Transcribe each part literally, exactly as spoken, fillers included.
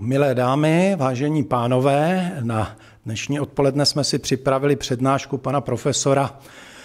Milé dámy, vážení pánové, na dnešní odpoledne jsme si připravili přednášku pana profesora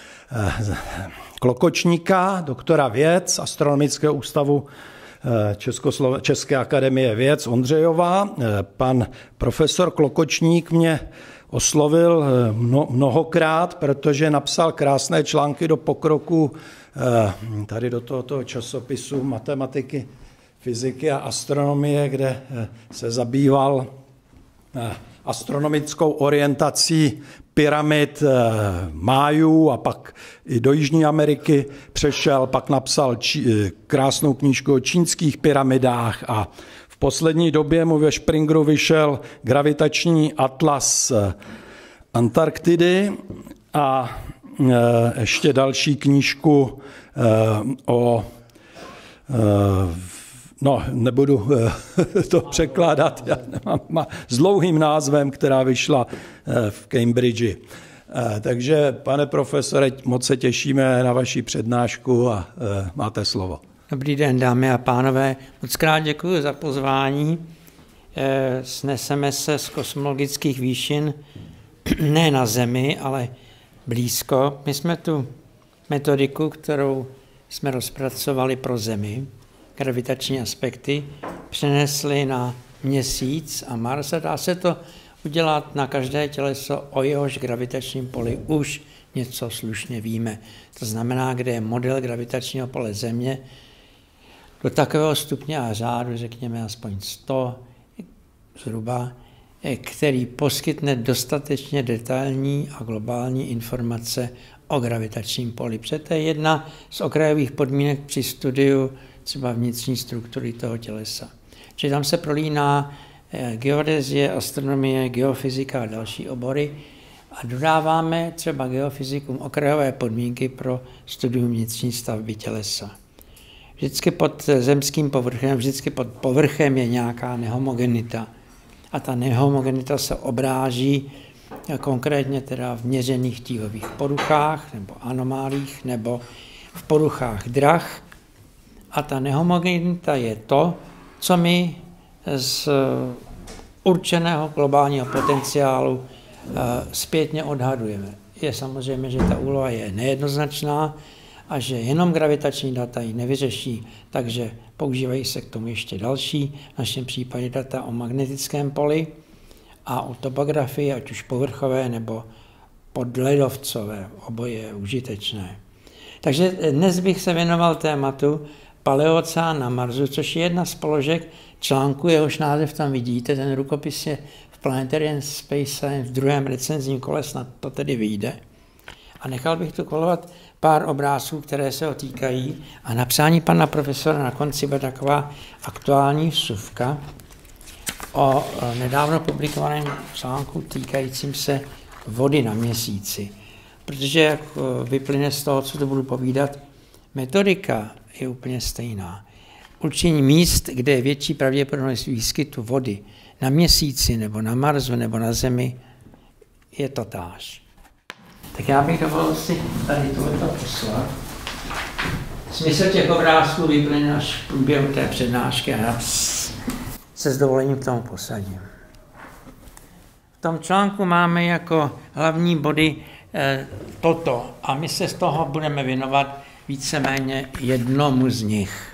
Klokočníka, doktora věd z Astronomického ústavu Českoslo- České akademie věd z Ondřejova. Pan profesor Klokočník mě oslovil mnohokrát, protože napsal krásné články do pokroku tady do tohoto časopisu matematiky, fyziky a astronomie, kde se zabýval astronomickou orientací pyramid Májů a pak i do Jižní Ameriky přešel, pak napsal či, krásnou knížku o čínských pyramidách a v poslední době mu ve Springeru vyšel gravitační atlas Antarktidy a ještě další knížku o No, nebudu to překládat, já nemám, s dlouhým názvem, která vyšla v Cambridge. Takže, pane profesore, moc se těšíme na vaši přednášku a máte slovo. Dobrý den, dámy a pánové. Moc krát děkuji za pozvání. Sneseme se z kosmologických výšin ne na Zemi, ale blízko. My jsme tu metodiku, kterou jsme rozpracovali pro Zemi, gravitační aspekty, přenesli na Měsíc a Mars a dá se to udělat na každé těleso, o jehož gravitačním poli už něco slušně víme. To znamená, kde je model gravitačního pole Země do takového stupně a řádu, řekněme aspoň sto zhruba, který poskytne dostatečně detailní a globální informace o gravitačním poli. Protože to je jedna z okrajových podmínek při studiu třeba vnitřní struktury toho tělesa. Čili tam se prolíná geodezie, astronomie, geofyzika a další obory a dodáváme třeba geofyzikům okrajové podmínky pro studium vnitřní stavby tělesa. Vždycky pod zemským povrchem, vždycky pod povrchem je nějaká nehomogenita. A ta nehomogenita se obráží konkrétně teda v měřených tíhových poruchách nebo anomálích nebo v poruchách drah. A ta nehomogenita je to, co my z určeného globálního potenciálu zpětně odhadujeme. Je samozřejmě, že ta úloha je nejednoznačná a že jenom gravitační data ji nevyřeší, takže používají se k tomu ještě další, v našem případě data o magnetickém poli a o topografii, ať už povrchové nebo podledovcové, oboje je užitečné. Takže dnes bych se věnoval tématu Paleoceán na Marsu, což je jedna z položek článku, jehož název tam vidíte, ten rukopis je v Planetary Space Science v druhém recenzním kole, snad to tedy vyjde. A nechal bych tu kolovat pár obrázků, které se ho týkají a napsání pana profesora na konci bude taková aktuální vsuvka o nedávno publikovaném článku týkajícím se vody na Měsíci. Protože jak vyplyne z toho, co to budu povídat, metodika je úplně stejná. Určení míst, kde je větší pravděpodobnost výskytu vody na Měsíci nebo na Marsu nebo na Zemi, je totáž. Tak já bych dovolil si tady tohleto poslat. Smysl těch obrázků vyplyne až v průběhu té přednášky a já se s dovolením k tomu posadím. V tom článku máme jako hlavní body eh, toto a my se z toho budeme věnovat víceméně jednomu z nich.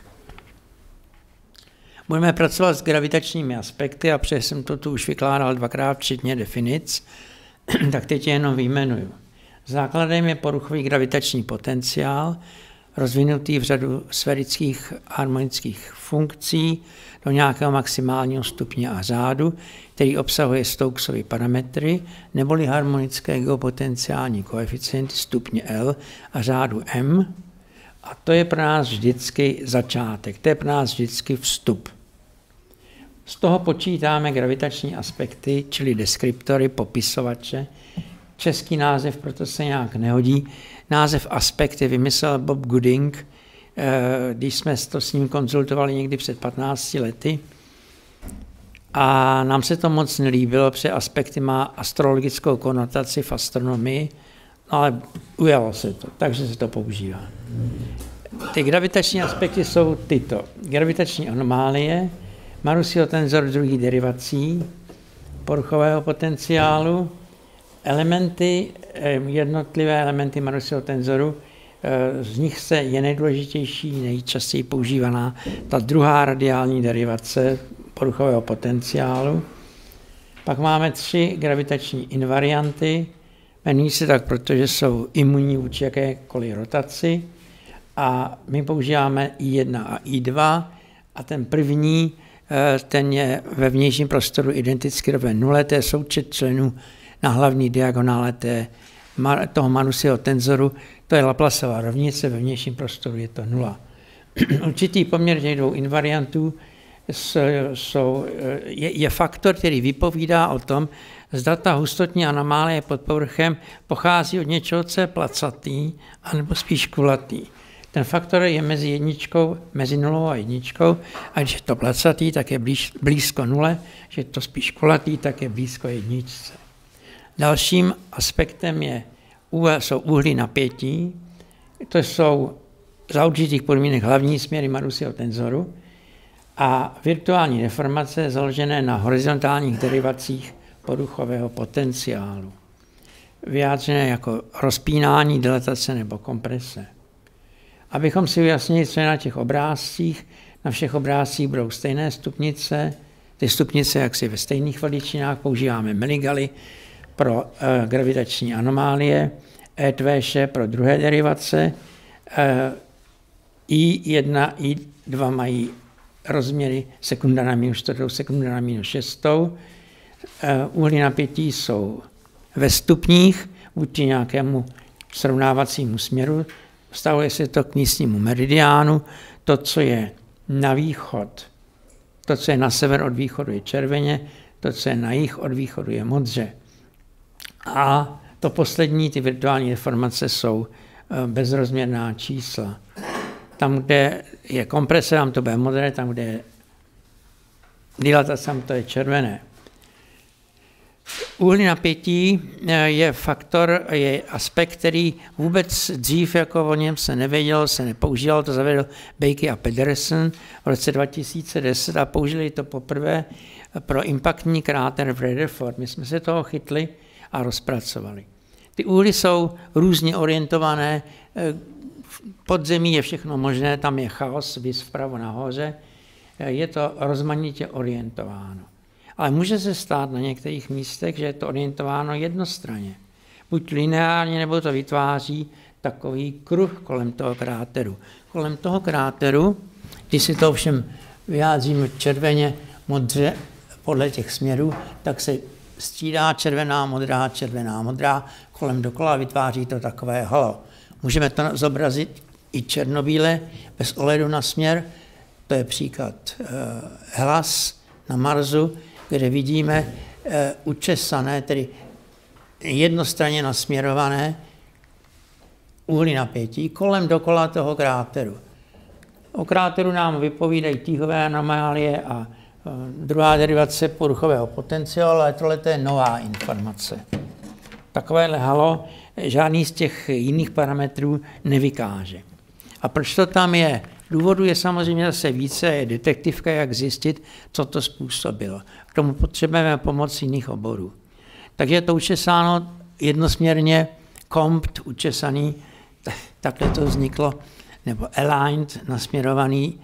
Budeme pracovat s gravitačními aspekty a protože jsem to tu už vykládal dvakrát včetně definic, tak teď je jenom vyjmenuju. Základem je poruchový gravitační potenciál, rozvinutý v řadu sférických harmonických funkcí do nějakého maximálního stupně a řádu, který obsahuje Stokesovy parametry, neboli harmonické geopotenciální koeficienty stupně L a řádu M. A to je pro nás vždycky začátek, to je pro nás vždycky vstup. Z toho počítáme gravitační aspekty, čili deskriptory, popisovače. Český název proto se nějak nehodí. Název aspekty vymyslel Bob Gooding, když jsme to s ním konzultovali někdy před patnácti lety. A nám se to moc nelíbilo, protože aspekty má astrologickou konotaci v astronomii, ale ujalo se to, takže se to používá. Ty gravitační aspekty jsou tyto. Gravitační anomálie, Marussyho tenzor druhých derivací poruchového potenciálu. Elementy, jednotlivé elementy Marussyho tenzoru, z nich se je nejdůležitější, nejčastěji používaná ta druhá radiální derivace poruchového potenciálu. Pak máme tři gravitační invarianty, jmenují se tak, protože jsou imunní vůči jakékoliv rotaci a my používáme I jedna a I dva a ten první, ten je ve vnějším prostoru identicky rovný nule, to je součet členů na hlavní diagonále té, toho Marussyho tenzoru, to je Laplaceova rovnice, ve vnějším prostoru je to nula. Určitý poměr těch dvou invariantů jsou, je, je faktor, který vypovídá o tom, zda ta hustotní anomálie pod povrchem pochází od něčeho, co je placatý, anebo spíš kulatý. Ten faktor je mezi jedničkou, mezi nulou a jedničkou, a když je to placatý, tak je blíž, blízko nule, když je to spíš kulatý, tak je blízko jedničce. Dalším aspektem je, jsou úhly napětí, to jsou za určitých podmínek hlavní směry Marussyho tenzoru a virtuální deformace založené na horizontálních derivacích poruchového potenciálu, vyjádřené jako rozpínání, dilatace nebo komprese. Abychom si ujasnili, co je na těch obrázcích, na všech obrázcích budou stejné stupnice, ty stupnice jaksi ve stejných veličinách, používáme miligaly pro e, gravitační anomálie, E dva š pro druhé derivace, e, I jedna, I dva mají rozměry sekunda na minus čtvrtou, sekunda na minus šestou. E, úhly napětí jsou ve stupních vůči nějakému srovnávacímu směru. Vztahuje se to k místnímu meridiánu. To, co je na východ, to, co je na sever od východu, je červeně, to, co je na jih od východu, je modře. A to poslední, ty virtuální deformace, jsou bezrozměrná čísla. Tam, kde je komprese, tam to bude modré, tam, kde je dilatace, tam to je červené. Úhly napětí je faktor, je aspekt, který vůbec dřív, jako o něm se nevědělo, se nepoužíval, to zavedl Bakey a Pedersen v roce dva tisíce deset a použili to poprvé pro impaktní kráter v Rutherford. My jsme se toho chytli a rozpracovali. Ty úhly jsou různě orientované, pod zemí je všechno možné, tam je chaos, vys vpravo nahoře, je to rozmanitě orientováno. Ale může se stát na některých místech, že je to orientováno jednostranně. Buď lineárně, nebo to vytváří takový kruh kolem toho kráteru. Kolem toho kráteru, když si to ovšem vyjádříme červeně, modře podle těch směrů, tak se střídá červená, modrá, červená, modrá, kolem dokola vytváří to takové halo. Můžeme to zobrazit i černobíle, bez ohledu na směr. To je příklad uh, Hellas na Marsu, kde vidíme uh, učesané, tedy jednostranně nasměrované úhly napětí kolem dokola toho kráteru. O kráteru nám vypovídají tíhové anomálie a uh, druhá derivace poruchového potenciálu, ale tohle je nová informace. Takovéhle halo žádný z těch jiných parametrů nevykáže. A proč to tam je? Důvodů je samozřejmě zase více, je detektivka, jak zjistit, co to způsobilo. K tomu potřebujeme pomoc jiných oborů. Takže je to učesáno jednosměrně, kompt učesaný, takhle to vzniklo, nebo aligned, nasměrovaný.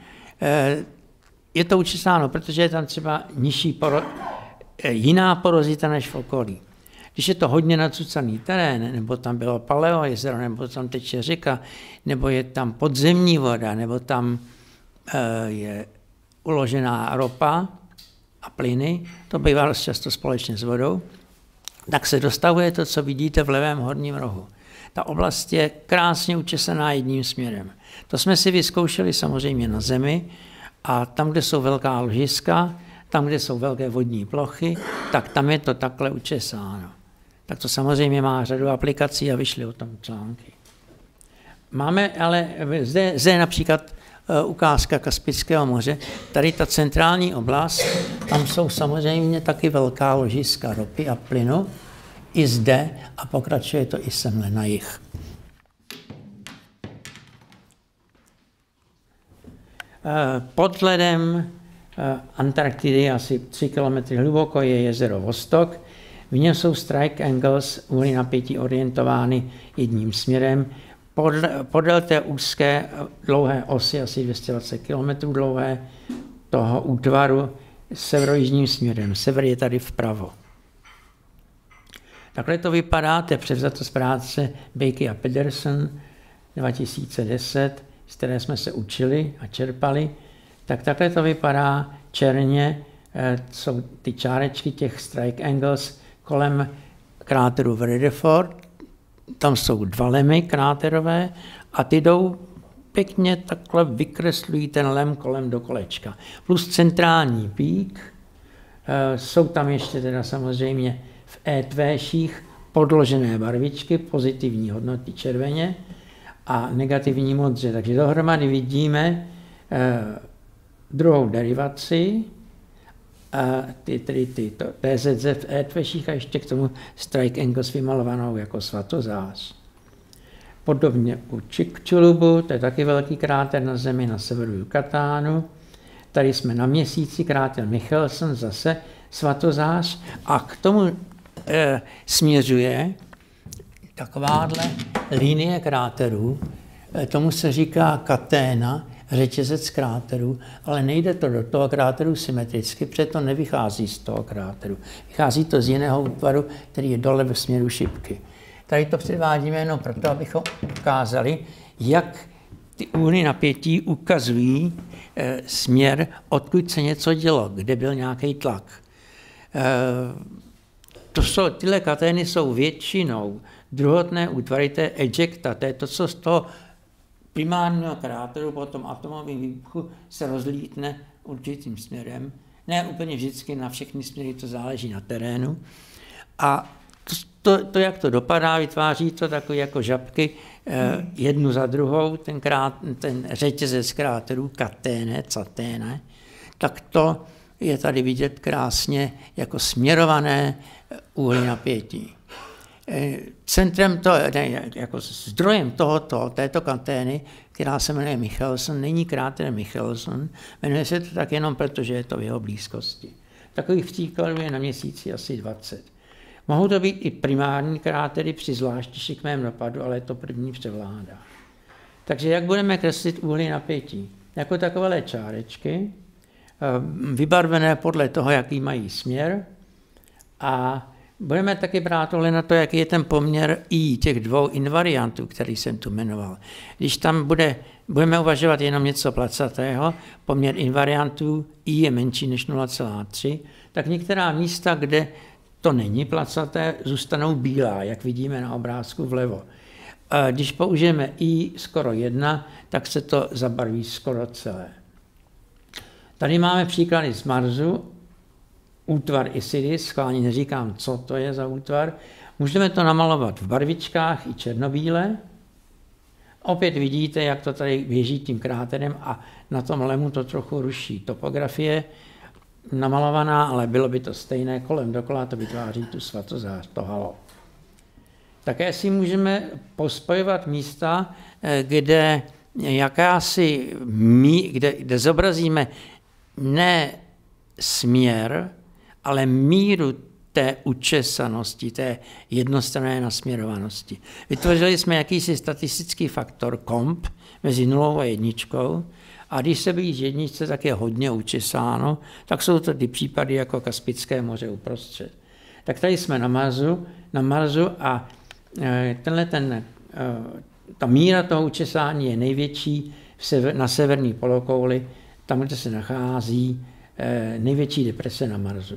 Je to učesáno, protože je tam třeba nižší poro, jiná porozita než v okolí. Když je to hodně nacucaný terén, nebo tam bylo paleo jezero, nebo tam teče řeka, nebo je tam podzemní voda, nebo tam e, je uložená ropa a plyny, to bývá často společně s vodou, tak se dostavuje to, co vidíte v levém horním rohu. Ta oblast je krásně učesaná jedním směrem. To jsme si vyzkoušeli samozřejmě na Zemi a tam, kde jsou velká ložiska, tam, kde jsou velké vodní plochy, tak tam je to takhle učesáno. Tak to samozřejmě má řadu aplikací a vyšly o tom články. Máme ale, zde, zde je například uh, ukázka Kaspického moře, tady ta centrální oblast, tam jsou samozřejmě taky velká ložiska ropy a plynu, i zde a pokračuje to i semhle na jih. Uh, pod ledem Antarktidy, asi tři kilometry hluboko, je jezero Vostok. V něm jsou strike angles, úhly napětí orientovány jedním směrem. Podle, podél té úzké dlouhé osy, asi dvě stě dvacet kilometrů dlouhé, toho útvaru severojižním směrem. Sever je tady vpravo. Takhle to vypadá, to je převzato z práce Bakey a Pedersen dva tisíce deset, z které jsme se učili a čerpali. Tak takhle to vypadá černě, jsou ty čárečky těch strike angles kolem kráteru Vredefort. Tam jsou dva lemy kráterové a ty jdou pěkně takhle vykreslují ten lem kolem do kolečka. Plus centrální pík. Jsou tam ještě teda samozřejmě v étvéších podložené barvičky, pozitivní hodnoty červeně a negativní modře. Takže dohromady vidíme druhou derivaci, ty, tedy ty, to, T Z Z v étvéších a ještě k tomu strike angles vymalovanou jako svatozář. Podobně u Chicxulubu, to je taky velký kráter na Zemi na severu Yucatánu. Tady jsme na Měsíci, kráter Michelson, zase svatozář. A k tomu e, směřuje takováhle linie kráterů. E, tomu se říká katéna, řetězec kráterů, ale nejde to do toho kráteru symetricky, protože to nevychází z toho kráteru. Vychází to z jiného útvaru, který je dole ve směru šipky. Tady to předvádíme jenom proto, abychom ukázali, jak ty úhly napětí ukazují e, směr, odkud se něco dělo, kde byl nějaký tlak. E, to jsou, tyhle katény jsou většinou druhotné útvary té ejecta, to je to, co z toho primárního kráteru po tom atomovém výbuchu se rozlítne určitým směrem. Ne úplně vždycky na všechny směry, to záleží na terénu. A to, to, to jak to dopadá, vytváří to takové jako žabky eh, jednu za druhou, ten, krát, ten řetězec kráterů, katéne, caténe, tak to je tady vidět krásně jako směrované úhly napětí. Centrem to, ne, jako zdrojem tohoto, této katény, která se jmenuje Michelson, není kráter Michelson, jmenuje se to tak jenom proto, že je to v jeho blízkosti. Takových příkladů je na Měsíci asi dvacet. Mohou to být i primární krátery při zvláště šikmém dopadu, ale to první převládá. Takže jak budeme kreslit úhly napětí? Jako takové čárečky, vybarvené podle toho, jaký mají směr, a budeme taky brát ohled na to, jaký je ten poměr I těch dvou invariantů, který jsem tu jmenoval. Když tam bude, budeme uvažovat jenom něco placatého, poměr invariantů I je menší než nula celá tři, tak některá místa, kde to není placaté, zůstanou bílá, jak vidíme na obrázku vlevo. Když použijeme I skoro jedna, tak se to zabarví skoro celé. Tady máme příklady z Marsu, útvar Isidis, schválně neříkám, co to je za útvar. Můžeme to namalovat v barvičkách i černobíle. Opět vidíte, jak to tady běží tím kráterem a na tom lemu to trochu ruší. Topografie namalovaná, ale bylo by to stejné kolem dokola, to vytváří tu svatozář, to halo. Také si můžeme pospojovat místa, kde jakási mí, kde, kde zobrazíme ne směr, ale míru té učesanosti, té jednostranné nasměrovanosti. Vytvořili jsme jakýsi statistický faktor komp mezi nulou a jedničkou a když se blíž jedničce, tak je hodně učesáno, tak jsou to ty případy jako Kaspické moře uprostřed. Tak tady jsme na Marsu, na Marsu a tenhle ten, ta míra toho učesání je největší na severní polokouli, tam, kde se nachází největší deprese na Marsu.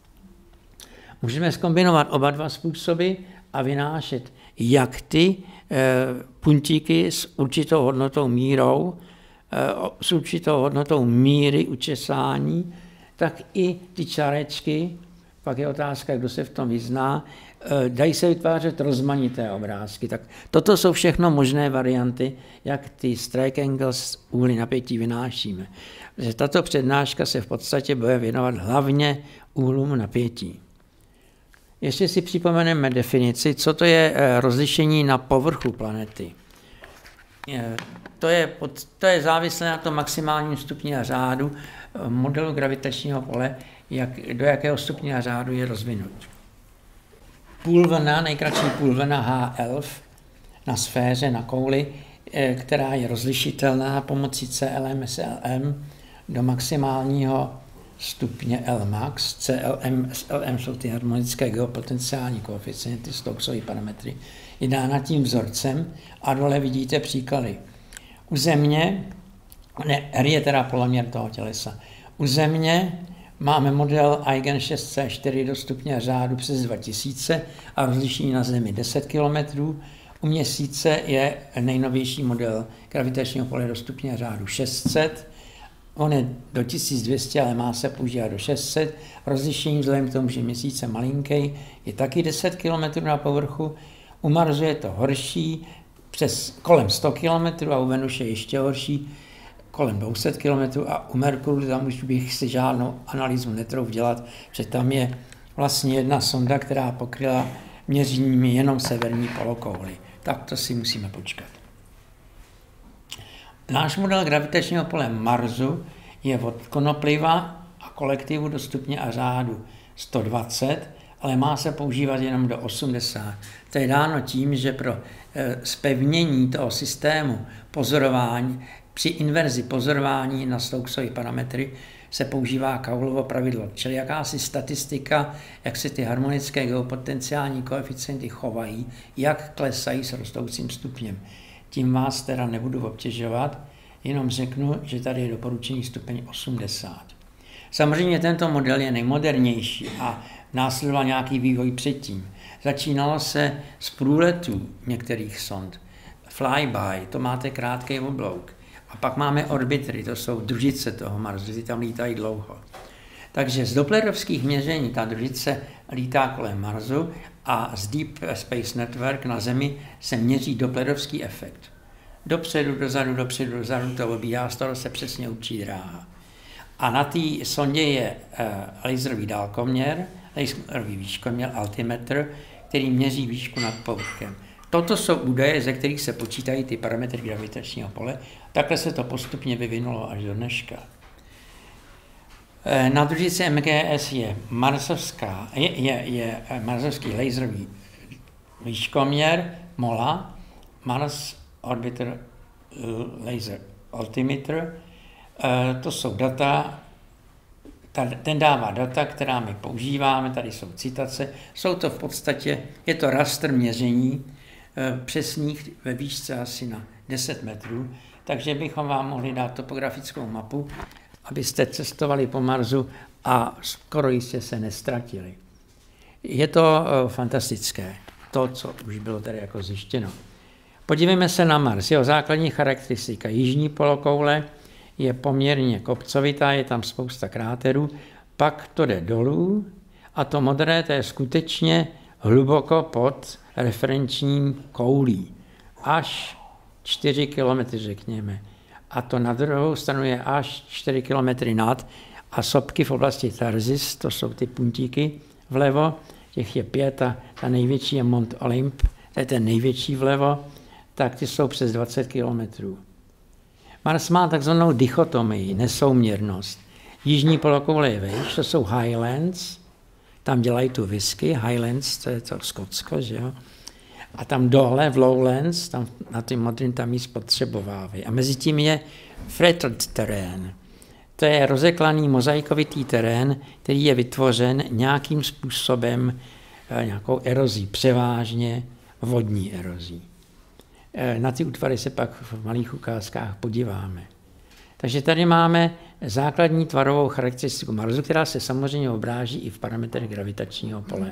Můžeme zkombinovat oba dva způsoby a vynášet jak ty puntíky s určitou hodnotou mírou, s určitou hodnotou míry učesání, tak i ty čárečky, pak je otázka, kdo se v tom vyzná, dají se vytvářet rozmanité obrázky. Tak toto jsou všechno možné varianty, jak ty strike angles úhly napětí vynášíme. Protože tato přednáška se v podstatě bude věnovat hlavně úhlům napětí. Ještě si připomeneme definici, co to je rozlišení na povrchu planety. To je, pod, to je závislé na tom maximálním stupni a řádu modelu gravitačního pole, jak, do jakého stupně a řádu je rozvinut. Půlvlna, nejkratší půlvlna H elf na sféře, na kouli, která je rozlišitelná pomocí C L M S L M do maximálního stupně L max. C L M S L M jsou ty harmonické geopotenciální koeficienty, Stokesovy parametry, je dána tím vzorcem a dole vidíte příklady. U Země, ne, R je teda poloměr toho tělesa, u Země máme model Eigen šest C čtyři do stupně řádu přes dva tisíce a rozlišení na Zemi deset kilometrů. U Měsíce je nejnovější model gravitačního pole do stupně řádu šest set. On je do tisíc dvě stě, ale má se používat do šest set. Rozlišení vzhledem k tomu, že Měsíc je malinký, je taky deset kilometrů na povrchu. U Marsu je to horší, přes kolem sto kilometrů a u Venuše ještě horší, kolem dvě stě kilometrů a u Merkuru tam už bych si žádnou analýzu netrouf dělat, že tam je vlastně jedna sonda, která pokryla měřeními jenom severní polokouli. Tak to si musíme počkat. Náš model gravitačního pole Marsu je od Konopliva a kolektivu do stupně a řádu sto dvacet, ale má se používat jenom do osmdesát. To je dáno tím, že pro zpevnění toho systému pozorování, při inverzi pozorování na Stokesovy parametry se používá Kaulovo pravidlo, čili jakási statistika, jak se ty harmonické geopotenciální koeficienty chovají, jak klesají s rostoucím stupněm. Tím vás teda nebudu obtěžovat, jenom řeknu, že tady je doporučený stupeň osmdesát. Samozřejmě tento model je nejmodernější a následoval nějaký vývoj předtím. Začínalo se z průletů některých sond. Flyby, to máte krátký oblouk. A pak máme orbitery, to jsou družice toho Marsu, ty tam lítají dlouho. Takže z doplerovských měření ta družice lítá kolem Marsu a z Deep Space Network na Zemi se měří doplerovský efekt. Dopředu, dozadu, dopředu, dozadu to obíhá, z toho se přesně určí dráha. A na té sondě je uh, laserový dálkoměr, laserový výškoměr, altimetr, který měří výšku nad povrchem. Toto jsou údaje, ze kterých se počítají ty parametry gravitačního pole. Takhle se to postupně vyvinulo až do dneška. Na družici M G S je, marsovská, je, je, je marsovský laserový výškoměr, MOLA, Mars Orbiter Laser Altimeter. To jsou data, ten dává data, která my používáme, tady jsou citace. Jsou to v podstatě, je to rastr měření, přesných ve výšce asi na deset metrů, takže bychom vám mohli dát topografickou mapu, abyste cestovali po Marsu a skoro jistě se nestratili. Je to fantastické, to, co už bylo tady jako zjištěno. Podívejme se na Mars. Jeho základní charakteristika. Jižní polokoule je poměrně kopcovitá, je tam spousta kráterů, pak to jde dolů a to modré, to je skutečně hluboko pod referenčním koulí. Až čtyři kilometry, řekněme. A to na druhou stranu je až čtyři kilometry nad a sopky v oblasti Tarzis, to jsou ty puntíky vlevo, těch je pět a ta největší je Mont Olymp, to je ten největší vlevo, tak ty jsou přes dvacet kilometrů. Mars má takzvanou dichotomii, nesouměrnost. Jižní polokoule je vejš, to jsou Highlands, tam dělají tu whisky, Highlands, to je to Skotsko, že jo? A tam dole v Lowlands, tam na tím modrým tam jí spotřebovávají. A mezi tím je fretted terén. To je rozeklaný mozaikovitý terén, který je vytvořen nějakým způsobem, nějakou erozí, převážně vodní erozí. Na ty útvary se pak v malých ukázkách podíváme. Takže tady máme základní tvarovou charakteristiku Marsu, která se samozřejmě obráží i v parametrech gravitačního pole.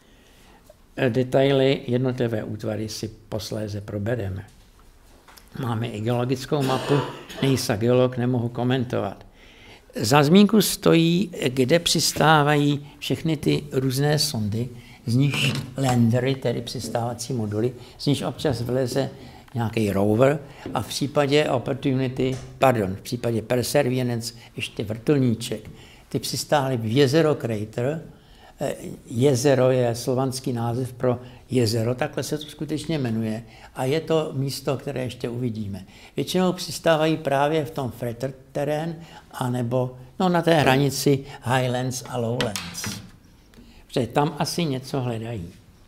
Detaily, jednotlivé útvary si posléze probereme. Máme i geologickou mapu, nejsem geolog, nemohu komentovat. Za zmínku stojí, kde přistávají všechny ty různé sondy, z nich landery, tedy přistávací moduly, z nich občas vleze nějaký rover a v případě Opportunity, pardon, v případě Perseverance ještě vrtulníček. Ty přistály v jezero Crater. Jezero je slovanský název pro jezero, takhle se to skutečně jmenuje, a je to místo, které ještě uvidíme. Většinou přistávají právě v tom Frater terén, anebo no, na té hranici Highlands a Lowlands. Protože tam asi něco hledají.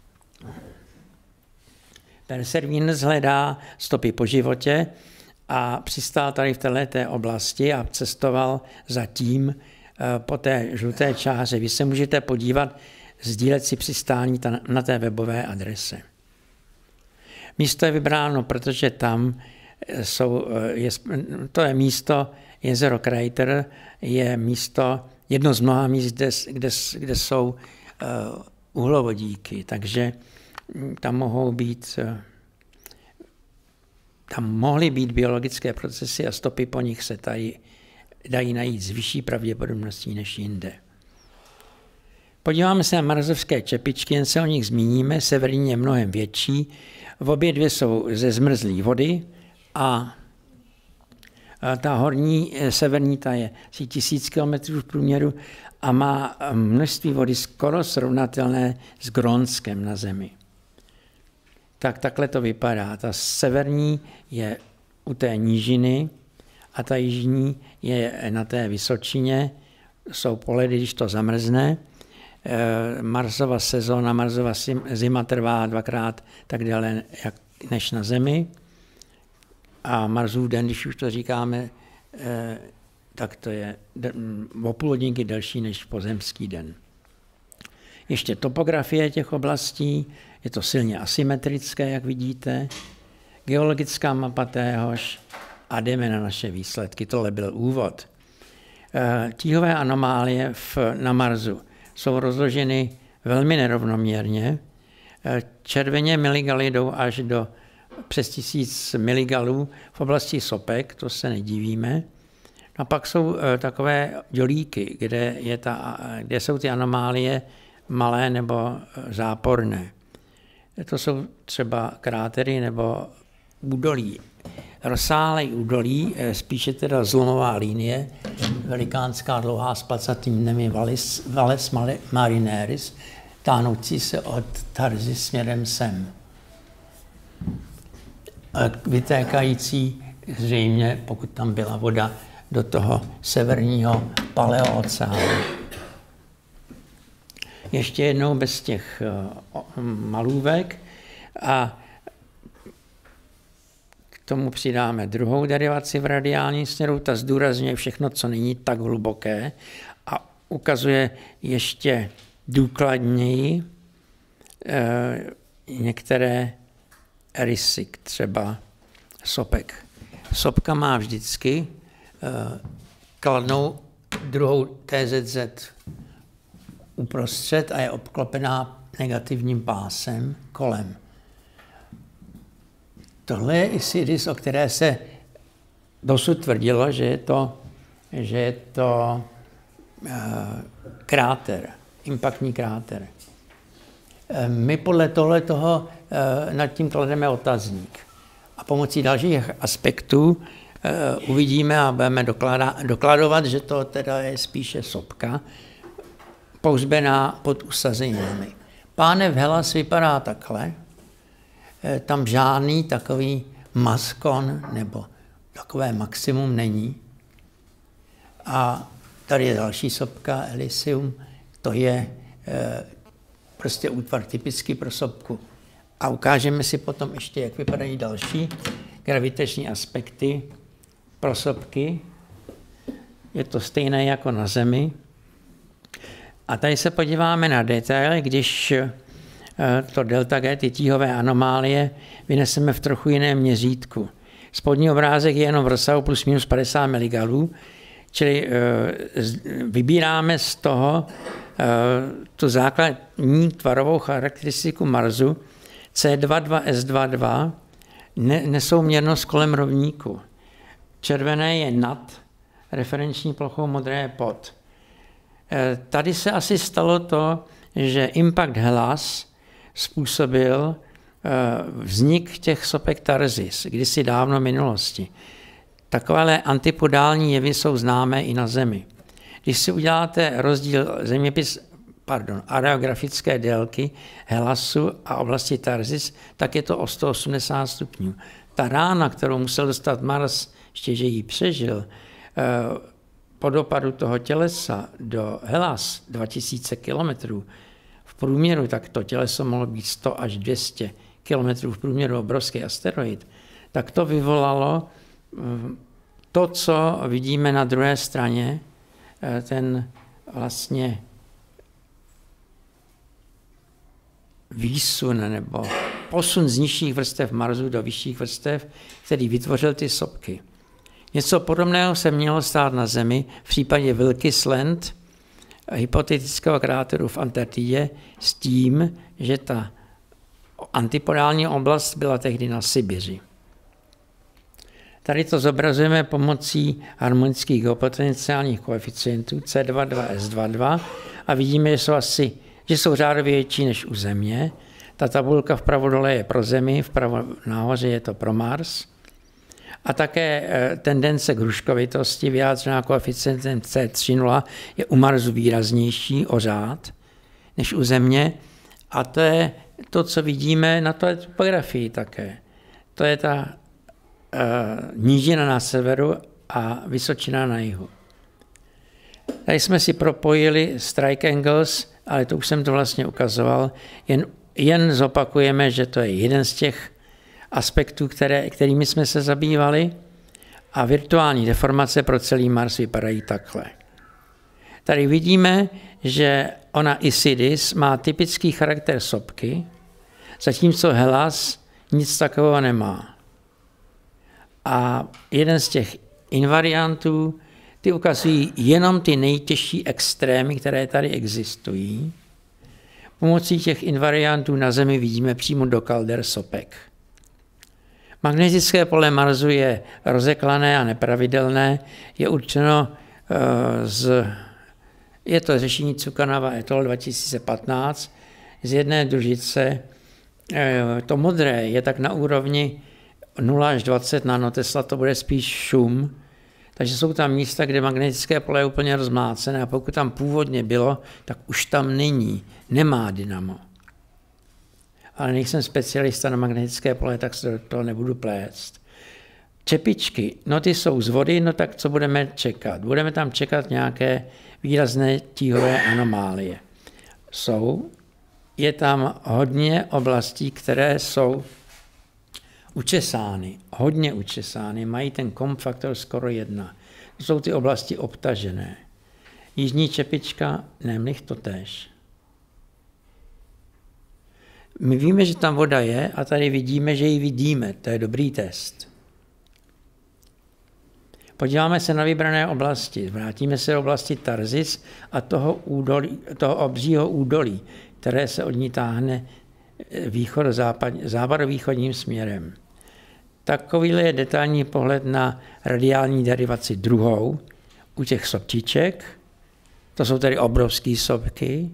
Perseverance hledá stopy po životě a přistál tady v této oblasti a cestoval zatím po té žluté čáře. Vy se můžete podívat, sdílet si přistání na té webové adrese. Místo je vybráno, protože tam jsou, je, to je místo, jezero Crater je místo, jedno z mnoha míst, kde, kde, kde jsou uh, uhlovodíky, takže tam mohou být, tam mohly být biologické procesy a stopy po nich se tady dají najít s vyšší pravděpodobností než jinde. Podíváme se na marsovské čepičky, jen se o nich zmíníme, severní je mnohem větší, v obě dvě jsou ze zmrzlé vody a ta horní, severní, ta je asi tisíc kilometrů v průměru a má množství vody skoro srovnatelné s Grónskem na Zemi. Tak takhle to vypadá. Ta severní je u té nížiny a ta jižní je na té vysočině. Jsou poledy, když to zamrzne. Marsova sezóna, Marsova zima trvá dvakrát tak déle než na Zemi. A Marsův den, když už to říkáme, tak to je o půl hodinky delší než pozemský den. Ještě topografie těch oblastí, je to silně asymetrické, jak vidíte. Geologická mapa téhož a jdeme na naše výsledky. Tohle byl úvod. Tíhové anomálie v, na Marsu jsou rozloženy velmi nerovnoměrně. Červeně miligaly jdou až do přes tisíc miligalů v oblasti sopek, to se nedivíme. A pak jsou takové dělíky, kde, je ta, kde jsou ty anomálie malé nebo záporné. To jsou třeba krátery nebo údolí. Rozsáhlé údolí, spíše teda zlomová linie, velikánská dlouhá s placatým dnem Valles, Valles Marineris, táhnoucí se od Tarzy směrem sem. Vytékající zřejmě, pokud tam byla voda, do toho severního paleooceánu. Ještě jednou bez těch malůvek a k tomu přidáme druhou derivaci v radiálním směru, ta zdůrazňuje všechno, co není tak hluboké a ukazuje ještě důkladněji e, některé rysy, třeba sopek. Sopka má vždycky e, kladnou druhou T Z Z uprostřed a je obklopená negativním pásem kolem. Tohle je Isiris, o které se dosud tvrdilo, že je to, že je to uh, kráter, impaktní kráter. My podle tohle toho uh, nad tím klademe otazník. A pomocí dalších aspektů uh, uvidíme a budeme doklada, dokladovat, že to teda je spíše sopka, pohřbená pod usazeninami. Pánev Hellas vypadá takhle. Tam žádný takový maskon nebo takové maximum není. A tady je další sopka, Elysium. To je e, prostě útvar typický pro sopku. A ukážeme si potom ještě, jak vypadají další gravitační aspekty pro sopky. Je to stejné jako na Zemi. A tady se podíváme na detaily, když to delta G, ty tíhové anomálie, vyneseme v trochu jiném měřítku. Spodní obrázek je jenom v rozsahu plus minus padesát miligalů, čili vybíráme z toho tu základní tvarovou charakteristiku Marsu C dvacet dva S dvacet dva, nesouměrnost kolem rovníku. Červené je nad referenční plochou, modré je pod. Tady se asi stalo to, že Impact Hellas způsobil vznik těch sopek Tarzis, kdysi dávno v minulosti. Takovéhle antipodální jevy jsou známé i na Zemi. Když si uděláte rozdíl zeměpis pardon, areografické délky Helasu a oblasti Tarzis, tak je to o sto osmdesát stupňů. Ta rána, kterou musel dostat Mars, ještě že ji přežil, po dopadu toho tělesa do Hellas dva tisíce kilometrů v průměru, tak to těleso mohlo být sto až dvě stě kilometrů v průměru, obrovský asteroid, tak to vyvolalo to, co vidíme na druhé straně, ten vlastně výsun nebo posun z nižších vrstev Marsu do vyšších vrstev, který vytvořil ty sopky. Něco podobného se mělo stát na Zemi v případě Wilkes Land, hypotetického kráteru v Antarktidě, s tím, že ta antipodální oblast byla tehdy na Sibiři. Tady to zobrazujeme pomocí harmonických geopotenciálních koeficientů C dvacet dva S dvacet dva a vidíme, že jsou asi, že jsou řádově větší než u Země. Ta tabulka vpravo dole je pro Zemi, vpravo nahoře je to pro Mars. A také tendence k hruškovitosti vyjádřená koeficientem C tři nula je u Marsu výraznější o řád než u Země. A to je to, co vidíme na té topografii také. To je ta uh, nížina na severu a vysočina na jihu. Tady jsme si propojili strike angles, ale to už jsem to vlastně ukazoval. Jen, jen zopakujeme, že to je jeden z těch aspektů, které, kterými jsme se zabývali, a virtuální deformace pro celý Mars vypadají takhle. Tady vidíme, že ona Isidis má typický charakter sopky, zatímco Hellas nic takového nemá. A jeden z těch invariantů, ty ukazují jenom ty nejtěžší extrémy, které tady existují. Pomocí těch invariantů na Zemi vidíme přímo do kalder sopek. Magnetické pole Marsu je rozeklané a nepravidelné, je určeno z, je to řešení Tsukanava et al. dva tisíce patnáct, z jedné družice. To modré je tak na úrovni nula až dvacet nanotesla, to bude spíš šum, takže jsou tam místa, kde magnetické pole je úplně rozmlácené a pokud tam původně bylo, tak už tam není, nemá dynamo. Ale nejsem specialista na magnetické pole, tak se do toho nebudu plést. Čepičky, no ty jsou z vody, no tak co budeme čekat? Budeme tam čekat nějaké výrazné tíhové anomálie. Jsou, je tam hodně oblastí, které jsou učesány, hodně učesány, mají ten kom faktor skoro jedna. To jsou ty oblasti obtažené. Jižní čepička, Nemlich totéž. My víme, že tam voda je a tady vidíme, že ji vidíme. To je dobrý test. Podíváme se na vybrané oblasti. Vrátíme se do oblasti Tarzis a toho, údolí, toho obřího údolí, které se od ní táhne západovýchodním směrem. Takovýhle je detailní pohled na radiální derivaci druhou u těch sopčiček. To jsou tedy obrovské sopky.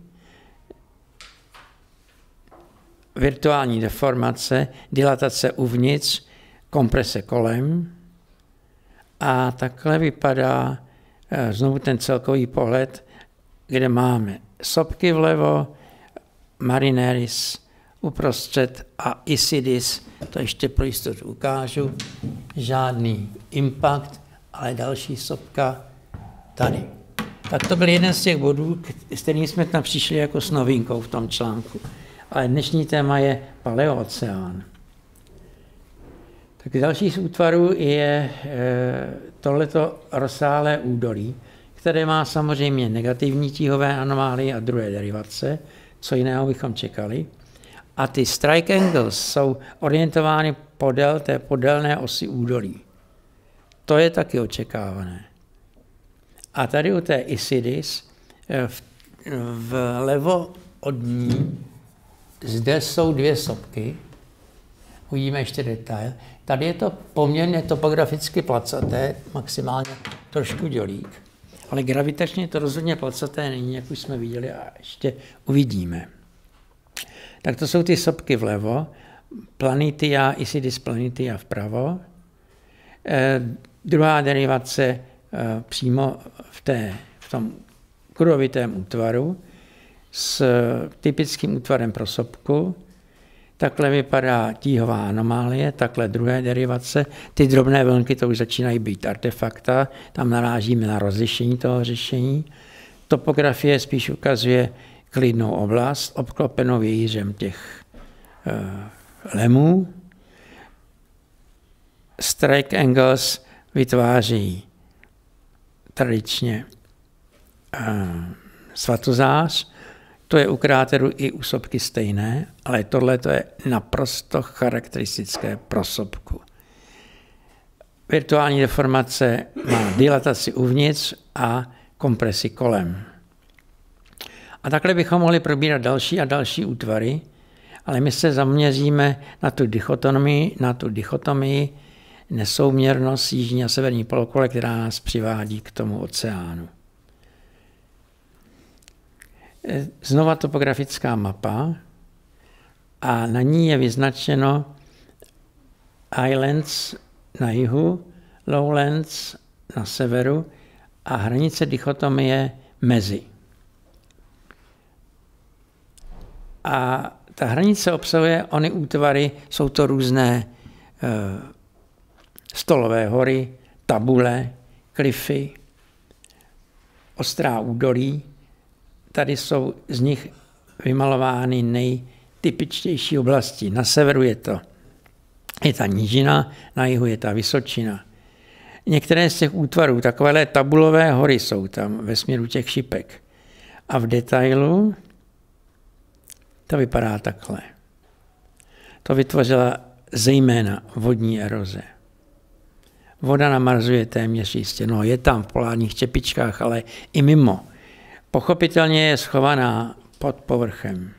Virtuální deformace, dilatace uvnitř, komprese kolem. A takhle vypadá znovu ten celkový pohled, kde máme sopky vlevo, Marineris uprostřed a Isidis, to ještě pro jistotu ukážu, žádný impact, ale další sopka tady. Tak to byl jeden z těch bodů, s kterými jsme tam přišli jako s novinkou v tom článku. Ale dnešní téma je paleooceán. Tak další z útvarů je e, tohleto rozsáhlé údolí, které má samozřejmě negativní tíhové anomálie a druhé derivace, co jiného bychom čekali. A ty strike angles jsou orientovány podél té podélné osy údolí. To je taky očekávané. A tady u té Isidis v, vlevo od ní zde jsou dvě sopky. Uvidíme ještě detail. Tady je to poměrně topograficky placaté, maximálně trošku dělík. Ale gravitačně to rozhodně placaté není, jak už jsme viděli a ještě uvidíme. Tak to jsou ty sopky vlevo, Planitia, Isidis Planitia vpravo. Eh, druhá derivace eh, přímo v, té, v tom kruhovitém útvaru. s typickým útvarem pro sopku. Takhle vypadá tíhová anomálie, takhle druhé derivace. Ty drobné vlnky to už začínají být artefakta, tam narážíme na rozlišení toho řešení. Topografie spíš ukazuje klidnou oblast, obklopenou vějířem těch e, lemů. Strike angles vytváří tradičně e, svatozář. To je u kráteru i u sopky stejné, ale tohle je naprosto charakteristické pro sopku. Virtuální deformace má dilataci uvnitř a kompresi kolem. A takhle bychom mohli probírat další a další útvary, ale my se zaměříme na tu dichotomii, na tu dichotomii nesouměrnost jižní a severní polokoule, která nás přivádí k tomu oceánu. Znova topografická mapa a na ní je vyznačeno Highlands na jihu, Lowlands na severu a hranice dichotomie mezi. A ta hranice obsahuje ony útvary, jsou to různé e, stolové hory, tabule, klify, ostrá údolí. Tady jsou z nich vymalovány nejtypičtější oblasti. Na severu je to je ta nížina, na jihu je ta vysočina. Některé z těch útvarů, takovéhle tabulové hory jsou tam ve směru těch šipek. A v detailu to vypadá takhle. To vytvořila zejména vodní eroze. Voda namarzuje téměř jistě. No, je tam v polárních čepičkách, ale i mimo. Pochopitelně je schovaná pod povrchem.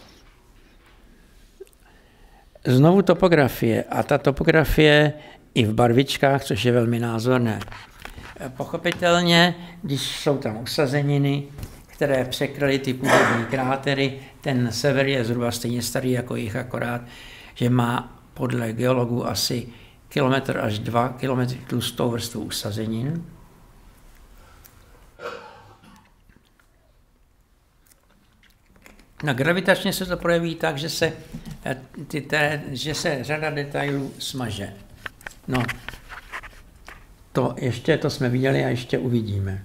Znovu topografie. A ta topografie i v barvičkách, což je velmi názorné. Pochopitelně, když jsou tam usazeniny, které překryly ty původní krátery, ten sever je zhruba stejně starý jako jich, akorát, že má podle geologů asi kilometr až dva kilometry tlustou vrstvu usazenin. No, gravitačně se to projeví tak, že se, ty, té, že se řada detailů smaže. No, to ještě to jsme viděli a ještě uvidíme.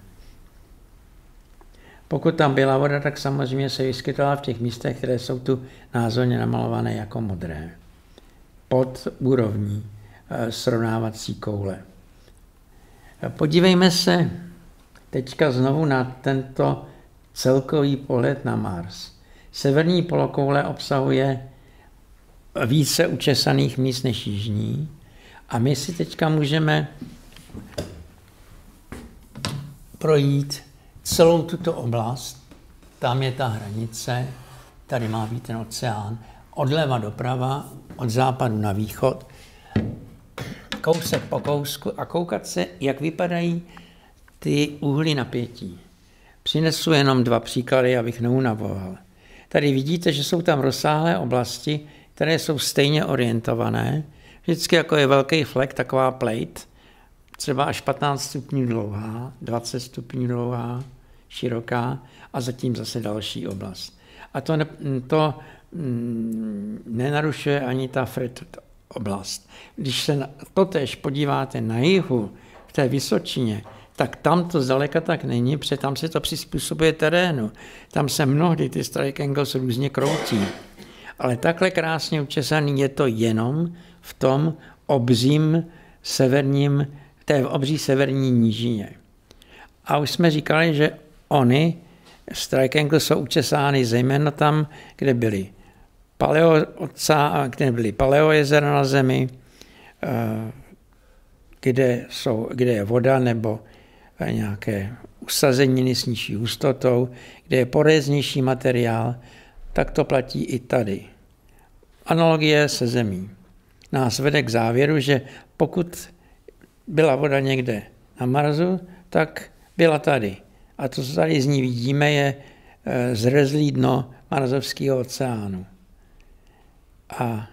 Pokud tam byla voda, tak samozřejmě se vyskytovala v těch místech, které jsou tu názorně namalované jako modré. Pod úrovní e, srovnávací koule. Podívejme se teďka znovu na tento celkový pohled na Mars. Severní polokoule obsahuje více učesaných míst než jižní a my si teďka můžeme projít celou tuto oblast. Tam je ta hranice, tady má být ten oceán, odleva doprava, od západu na východ, kousek po kousku a koukat se, jak vypadají ty úhly napětí. Přinesu jenom dva příklady, abych neunavoval. Tady vidíte, že jsou tam rozsáhlé oblasti, které jsou stejně orientované. Vždycky jako je velký flek, taková plate, třeba až patnáct stupňů dlouhá, dvacet stupňů dlouhá, široká a zatím zase další oblast. A to, ne, to mm, nenarušuje ani ta Fred oblast. Když se totéž podíváte na jihu, v té Vysočině, tak tam to zdaleka tak není, protože tam se to přizpůsobuje terénu. Tam se mnohdy ty strike angles různě kroutí. Ale takhle krásně učesaný je to jenom v tom obřím severním, té obří severní nížině. A už jsme říkali, že ony, strike angles, jsou učesány zejména tam, kde byly paleo, kde byly paleojezera na Zemi, kde, jsou, kde je voda nebo nějaké usazeniny s nižší hustotou, kde je poréznější materiál, tak to platí i tady. Analogie se Zemí nás vede k závěru, že pokud byla voda někde na Marsu, tak byla tady. A to, co tady z ní vidíme, je zrezlý dno Marsovského oceánu. A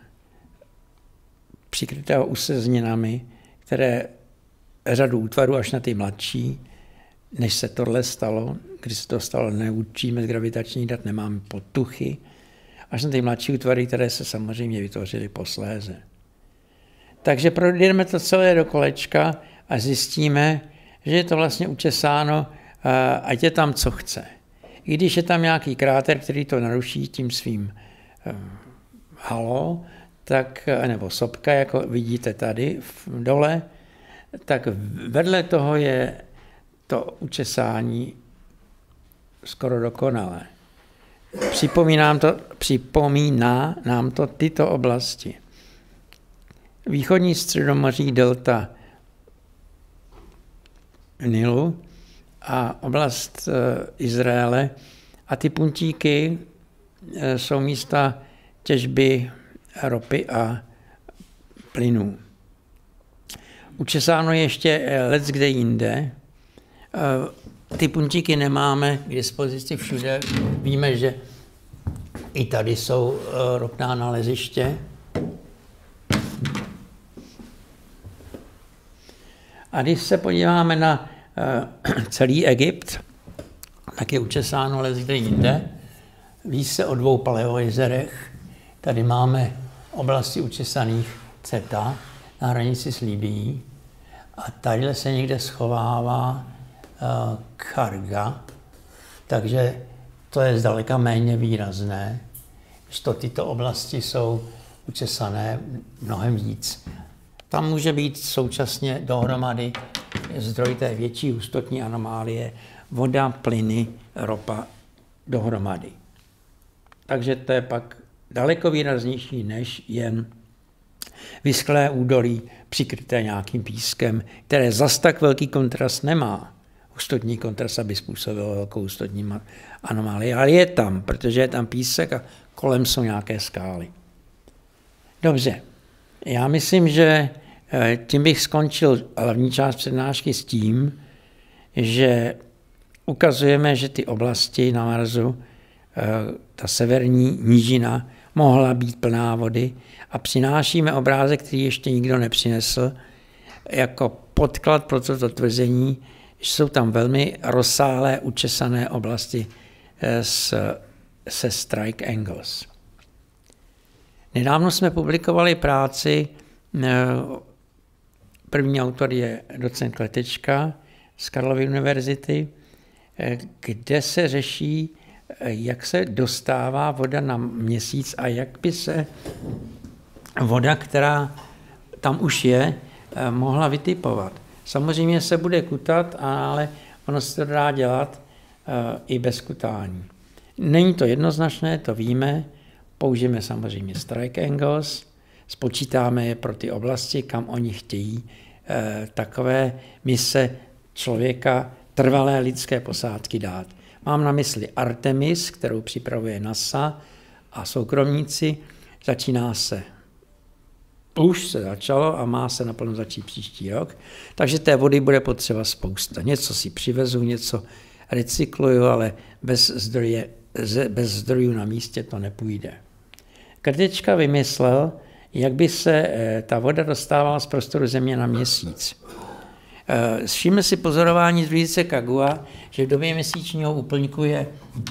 přikrytého usezninami, které řadu útvarů až na ty mladší než se tohle stalo, když se to stalo, neučíme z gravitačních dat, nemáme potuchy, až na ty mladší útvary, které se samozřejmě vytvořily posléze. Takže projdeme to celé do kolečka a zjistíme, že je to vlastně učesáno, ať je tam co chce. I když je tam nějaký kráter, který to naruší tím svým halo, tak, nebo sopka, jako vidíte tady dole, tak vedle toho je to učesání skoro dokonalé. Připomínám to, připomíná nám to tyto oblasti. Východní středomoří, delta Nilu a oblast Izraele. A ty puntíky jsou místa těžby ropy a plynů. Učesáno ještě leckde jinde. Ty puntíky nemáme k dispozici všude. Víme, že i tady jsou ropná naleziště. A když se podíváme na celý Egypt, tak je učesáno leckde jinde. Ví se o dvou paleojezerech. Tady máme oblasti učesaných Ceta na hranici s Libyí a tadyhle se někde schovává uh, Kharga, takže to je zdaleka méně výrazné, že to tyto oblasti jsou učesané mnohem víc. Tam může být současně dohromady zdroj té větší hustotní anomálie, voda, plyny, ropa dohromady. Takže to je pak daleko výraznější než jen vyschlé údolí přikryté nějakým pískem, které zas tak velký kontrast nemá. Hustotní kontrast, aby způsobil velkou hustotní anomálii, ale je tam, protože je tam písek a kolem jsou nějaké skály. Dobře, já myslím, že tím bych skončil hlavní část přednášky s tím, že ukazujeme, že ty oblasti na Marsu, ta severní nížina, mohla být plná vody a přinášíme obrázek, který ještě nikdo nepřinesl, jako podklad pro toto tvrzení, že jsou tam velmi rozsáhlé učesané oblasti s, se strike angles. Nedávno jsme publikovali práci, první autor je docent Kletečka z Karlovy univerzity, kde se řeší, jak se dostává voda na Měsíc a jak by se voda, která tam už je, mohla vytipovat. Samozřejmě se bude kutat, ale ono se to dá dělat i bez kutání. Není to jednoznačné, to víme, použijeme samozřejmě strike angles, spočítáme je pro ty oblasti, kam oni chtějí takové mise člověka, trvalé lidské posádky dát. Mám na mysli Artemis, kterou připravuje NASA a soukromníci. Začíná se, už se začalo a má se naplno začít příští rok. Takže té vody bude potřeba spousta. Něco si přivezu, něco recykluju, ale bez, zdroje, bez zdrojů na místě to nepůjde. Krtečka vymyslel, jak by se ta voda dostávala z prostoru Země na Měsíc. Všiml si pozorování z družice Kagua, že v době měsíčního úplňku je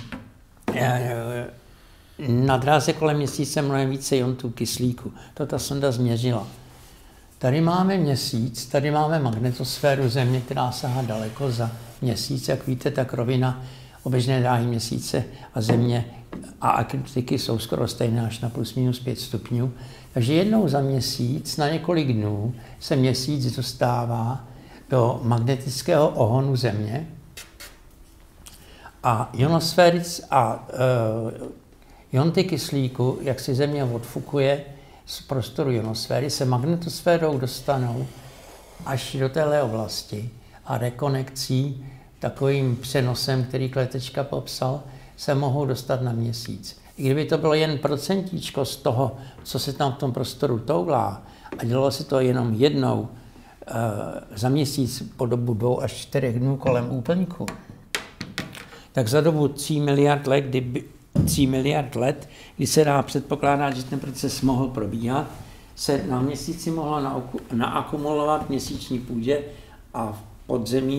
na dráze kolem Měsíce mnohem více iontů kyslíku. To ta sonda změřila. Tady máme Měsíc, tady máme magnetosféru Země, která sahá daleko za Měsíc. Jak víte, tak rovina oběžné dráhy Měsíce a Země a ekliptiky jsou skoro stejné až na plus minus pět stupňů. Takže jednou za měsíc, na několik dnů, se Měsíc dostává do magnetického ohonu Země a ionosféric a uh, ionty kyslíku, jak si Země odfukuje z prostoru ionosféry, se magnetosférou dostanou až do téhle oblasti a rekonekcí, takovým přenosem, který Kletečka popsal, se mohou dostat na Měsíc. I kdyby to bylo jen procentíčko z toho, co se tam v tom prostoru toulá a dělalo se to jenom jednou za měsíc po dobu dvou až čtyřech dnů kolem úplňku, tak za dobu tří miliard let, kdy, tří miliard let, kdy se dá předpokládat, že ten proces mohl probíhat, se na Měsíci mohlo naakumulovat v měsíční půdě a v podzemí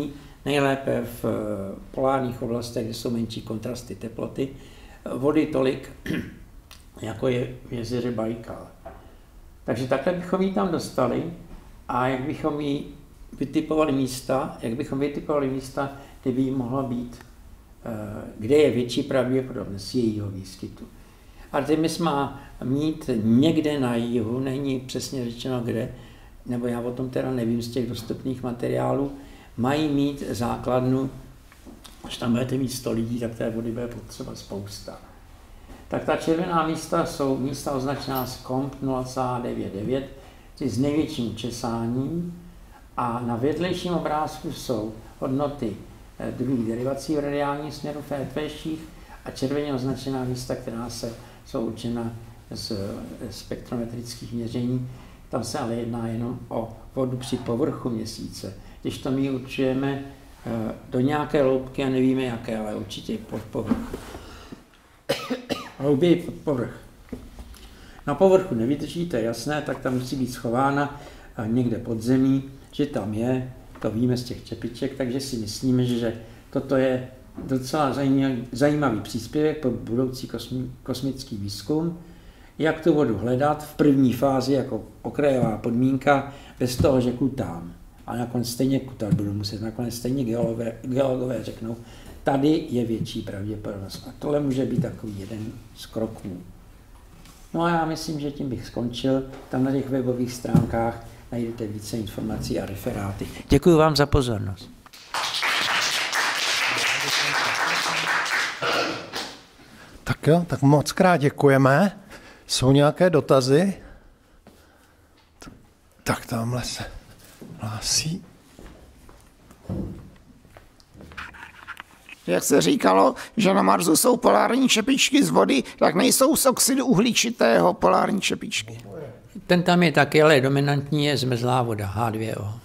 nejlépe v polárních oblastech, kde jsou menší kontrasty teploty, vody tolik, jako je v jezeře Bajkal. Takže takhle bychom ji tam dostali a jak bychom ji vytipovali místa, jak bychom vytipovali místa, kde by jí mohla být, kde je větší pravděpodobnost jejího výskytu. Artemis má mít někde na jihu, není přesně řečeno kde, nebo já o tom teda nevím z těch dostupných materiálů, mají mít základnu, až tam budete mít sto lidí, tak té vody bude potřeba spousta. Tak ta červená místa jsou místa označená s komp nula celá devadesát devět, ty s největším učesáním, a na vedlejším obrázku jsou hodnoty druhých derivací v radiálním směru v vedlejších a červeně označená místa, která se, jsou určena z spektrometrických měření. Tam se ale jedná jenom o vodu při povrchu měsíce. Když to my určujeme do nějaké hloubky a nevíme jaké, ale určitě pod povrch. Hlouběji pod povrch. Na povrchu nevydrží, to je jasné, tak tam musí být schována někde pod zemí, že tam je, to víme z těch čepiček, takže si myslíme, že toto je docela zajímavý, zajímavý příspěvek pro budoucí kosmi, kosmický výzkum, jak tu vodu hledat v první fázi jako okrajová podmínka, bez toho, že kutám. A nakonec stejně kutat budu muset, nakonec stejně geologové, geologové řeknou, tady je větší pravděpodobnost. A tohle může být takový jeden z kroků. No a já myslím, že tím bych skončil. Tam na těch webových stránkách najdete více informací a referáty. Děkuji vám za pozornost. Tak jo, tak moc krát děkujeme. Jsou nějaké dotazy? Tak tamhle se hlásí. Jak se říkalo, že na Marsu jsou polární čepičky z vody, tak nejsou z oxidu uhličitého polární čepičky. Ten tam je taky, ale dominantní je zmrzlá voda, H dva O.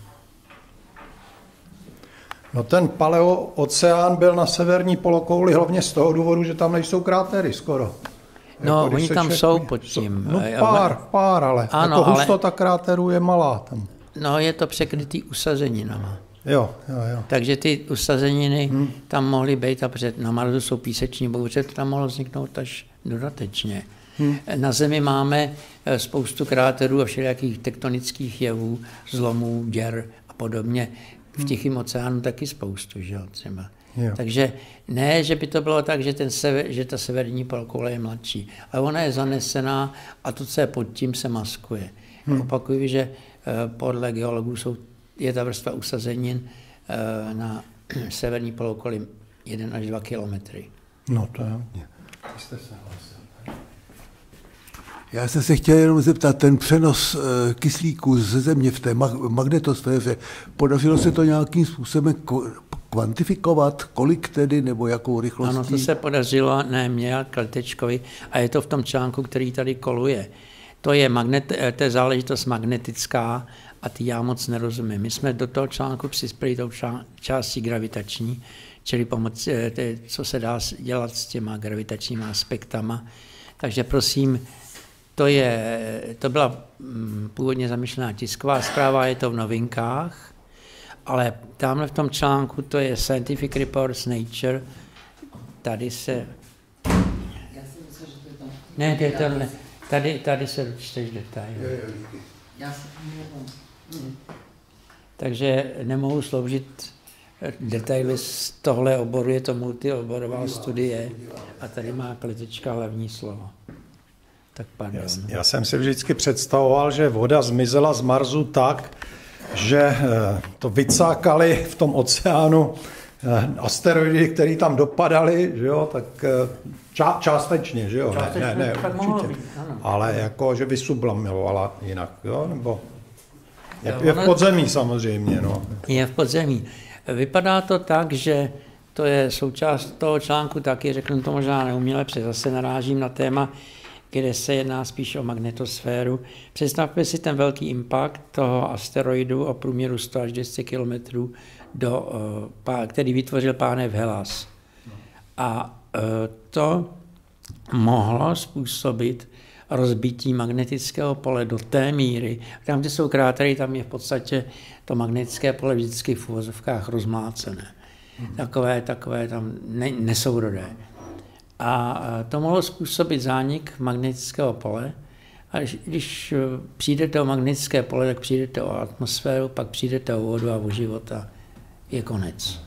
No ten paleooceán byl na severní polokouli hlavně z toho důvodu, že tam nejsou krátery skoro. No, jako, oni tam člověk, jsou pod tím. No pár, pár, ale ano, jako hustota ale... kráterů je malá tam. No, je to překrytý usazeninama. Jo, jo, jo. Takže ty usazeniny hmm. tam mohly být, a před, na Marsu jsou píseční bouře, to tam mohlo vzniknout až dodatečně. Hmm. Na Zemi máme spoustu kráterů a všelijakých tektonických jevů, zlomů, děr a podobně. V Tichém oceánu taky spoustu, že jo, třeba. Jo. Takže ne, že by to bylo tak, že, ten sever, že ta severní polokoule je mladší, ale ona je zanesená a to, co je pod tím, se maskuje. Hmm. Opakuju, že podle geologů jsou, je ta vrstva usazenin na severní polokouli jeden až dva kilometry. No to je hodně. Jste se hlasil. Já jsem se chtěl jenom zeptat, ten přenos e, kyslíku ze země v té mag- magnetosféře, podařilo se to nějakým způsobem ko- kvantifikovat, kolik tedy, nebo jakou rychlostí? Ano, to se podařilo, ne mě, ale Kletečkovi, a je to v tom článku, který tady koluje. To je, magnet, to je záležitost magnetická a ty já moc nerozumím. My jsme do toho článku přispěli tou ča- částí gravitační, čili pomoc, te, co se dá dělat s těma gravitačníma aspektama. Takže prosím, to, je, to byla původně zamýšlená tisková zpráva, je to v novinkách, ale tamhle v tom článku to je Scientific Reports Nature, tady se... Ne, to je tohle. Tady, tady se dočteš detaily. Takže nemohu sloužit detaily z tohle oboru, je to multioborová studie a tady má Kletečka hlavní slovo. Tak pardon. Já, já jsem si vždycky představoval, že voda zmizela z Marsu tak, že to vycákali v tom oceánu asteroidy, které tam dopadaly, že jo, tak ča, částečně, že jo, částečně, ne, ne, ne určitě, být, ale jako, že vysublamilovala jinak, jo, nebo je, je v podzemí samozřejmě, no. Je v podzemí. Vypadá to tak, že to je součást toho článku taky, řeknu to možná neuměle, protože zase narážím na téma, kde se jedná spíš o magnetosféru. Představme si ten velký impact toho asteroidu o průměru sto až dvě stě kilometrů, do, který vytvořil pánev Hellas. A to mohlo způsobit rozbití magnetického pole do té míry. Tam, kde jsou krátery, tam je v podstatě to magnetické pole vždycky v uvozovkách rozmlácené. Hmm. Takové, takové tam ne, nesourodé. A to mohlo způsobit zánik magnetického pole. A když přijdete o magnetické pole, tak přijdete o atmosféru, pak přijdete o vodu a o život a je konec.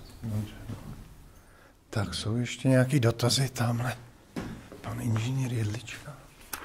Tak jsou ještě nějaký dotazy tamhle. Pan inženýr Jedlička.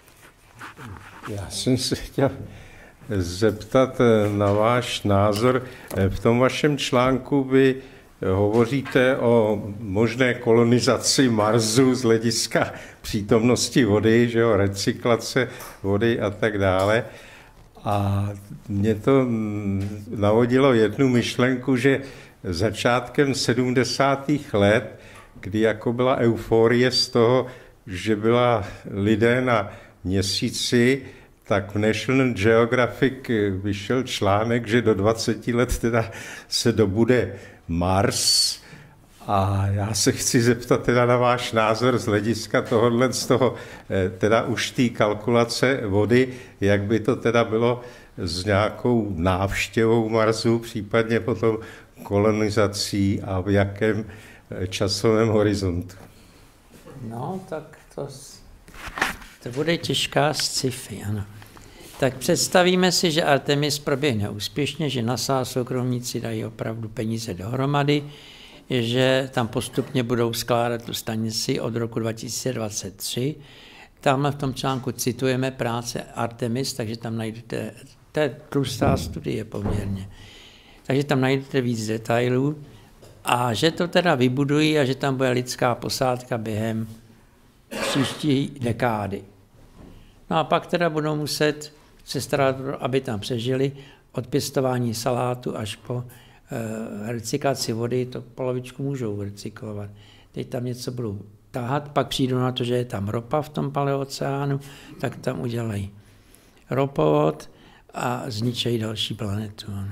Já jsem se chtěl zeptat na váš názor. V tom vašem článku vy hovoříte o možné kolonizaci Marsu z hlediska přítomnosti vody, že jo, recyklace vody a tak dále. A mě to navodilo jednu myšlenku, že začátkem sedmdesátých let, kdy jako byla euforie z toho, že byla lidé na měsíci, tak v National Geographic vyšel článek, že do dvaceti let teda se dobude Mars. A já se chci zeptat teda na váš názor z hlediska tohohle, z toho teda už té kalkulace vody, jak by to teda bylo s nějakou návštěvou Marsu, případně potom kolonizací a v jakém časovém horizontu. No, tak to, to bude těžká sci-fi, ano. Tak představíme si, že Artemis proběhne úspěšně, že NASA a soukromníci dají opravdu peníze dohromady, že tam postupně budou skládat tu stanici od roku dva tisíce dvacet tři. Tamhle v tom článku citujeme práce Artemis, takže tam najdete, to je tlustá studie poměrně, takže tam najdete víc detailů a že to teda vybudují a že tam bude lidská posádka během příští dekády. No a pak teda budou muset se starat, aby tam přežili, od pěstování salátu až po e, recyklaci vody, to polovičku můžou recyklovat. Teď tam něco budou tahat, pak přijdou na to, že je tam ropa v tom paleoceánu, tak tam udělají ropovod a zničejí další planetu. Ano.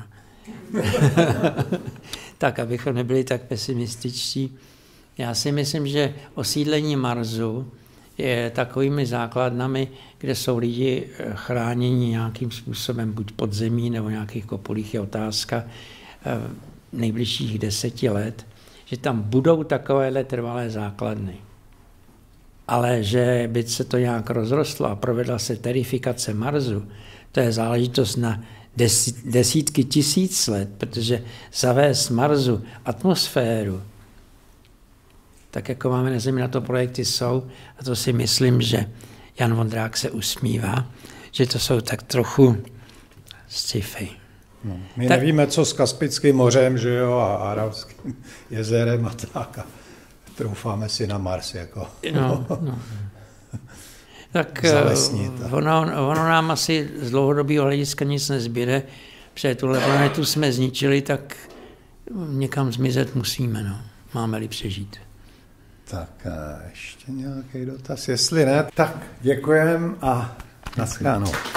Tak, abychom nebyli tak pesimističtí. Já si myslím, že osídlení Marsu je takovými základnami, kde jsou lidi chráněni nějakým způsobem, buď pod zemí nebo nějakých kopulích, je otázka nejbližších deseti let, že tam budou takovéhle trvalé základny. Ale že by se to nějak rozrostlo a provedla se terifikace Marsu, to je záležitost na desítky tisíc let, protože zavést Marsu atmosféru, tak jako máme na Zemi, na to projekty jsou, a to si myslím, že Jan Vondrák se usmívá, že to jsou tak trochu sci-fi. No, my tak, nevíme, co s Kaspickým mořem, že jo, a Aralským jezerem a tak. A troufáme si na Mars, jako. No, no. Tak ono, ono nám asi z dlouhodobého hlediska nic nezbyde, protože tuhle planetu jsme zničili, tak někam zmizet musíme, no. Máme-li přežít. Tak a ještě nějaký dotaz, jestli ne, tak děkujem a naschledanou.